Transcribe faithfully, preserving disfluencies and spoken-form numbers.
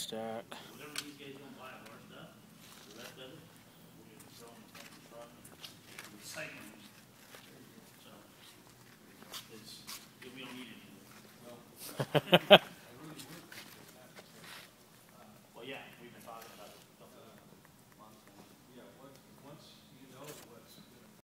stack. Whatever these guys don't buy of our stuff, the rest of it, we're gonna throw in the truck and recycling. So, it's, we don't need it anymore.